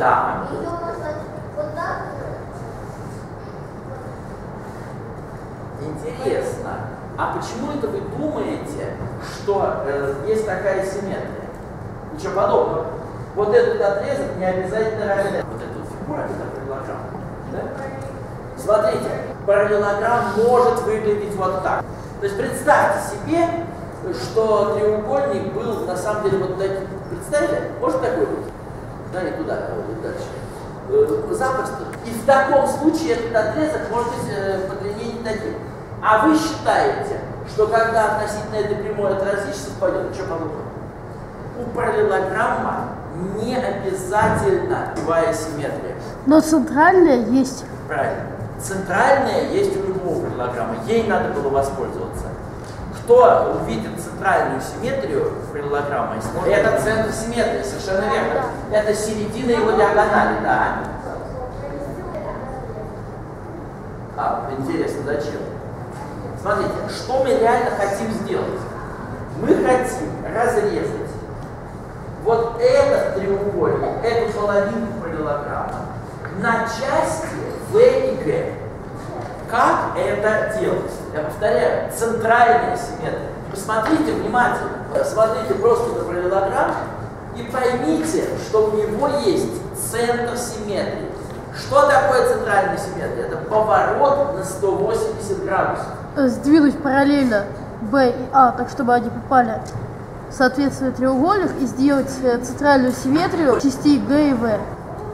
Да. Интересно. А почему это вы думаете, что есть такая симметрия? Ничего подобного. Вот этот отрезок не обязательно равен. Вот эта фигура, это параллелограмм. Да? Смотрите, параллелограмм может выглядеть вот так. То есть представьте себе, что треугольник был на самом деле вот таким. Представьте, может такой быть? Да, не туда, а вот дальше. Запросто. И в таком случае этот отрезок может быть по длине не таким. А вы считаете, что когда относительно этой прямой отразишь, совпадет, что подобного? У параллелограмма не обязательно кривая симметрия. Но центральная есть. Правильно. Центральная есть у любого параллелограмма. Ей надо было воспользоваться. Кто увидит центральную симметрию параллелограмма? Это центр симметрии, совершенно верно. Это середина его диагонали, да. А, интересно, зачем? Смотрите, что мы реально хотим сделать? Мы хотим разрезать вот этот треугольник, эту половинку параллелограмма на части В и Г. Как это делать? Я повторяю, центральная симметрия. Посмотрите внимательно, смотрите просто на параллелограмм и поймите, что у него есть центр симметрии. Что такое центральная симметрия? Это поворот на 180 градусов. Сдвинуть параллельно Б и А, так чтобы они попали в соответствие треугольных, и сделать центральную симметрию частей Г и В.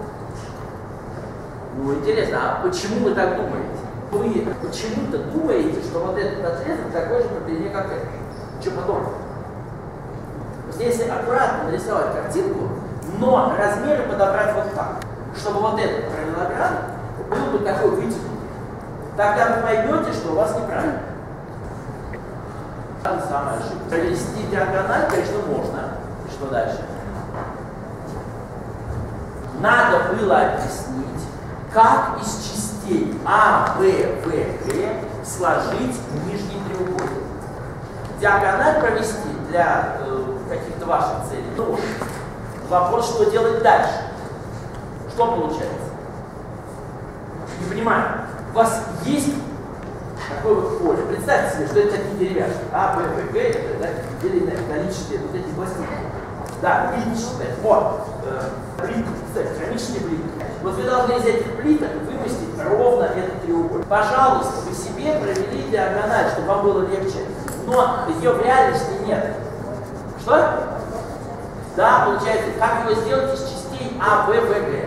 Ну, интересно, а почему вы так думаете? Вы почему-то думаете, что вот этот отрезок такой же по длине, как этот. Что подобного? Если аккуратно нарисовать картинку, но размеры подобрать вот так, чтобы вот этот параллелограмм был бы такой вытянутый, тогда вы поймете, что у вас неправильно. Та же самая ошибка. Провести диагональ, конечно, можно. И что дальше? Надо было объяснить, как из частей А, В, В, Г сложить нижний треугольник. Диагональ провести для каких-то ваших целей. Ну, вопрос, что делать дальше. Что получается? Не понимаю. У вас есть такое вот поле. Представьте себе, что это такие деревяшки. А, Б, В, Г, это, да, деленное количество вот эти пластинки. Да, количественное. Вот. Плитки, кстати, керамические плитки. Вот вы должны из этих плиток выместить ровно этот треугольник. Пожалуйста, вы себе провели диагональ, чтобы вам было легче. Но ее в реальности нет. Что? Да, получается, как его сделать из частей А, Б, В, Г?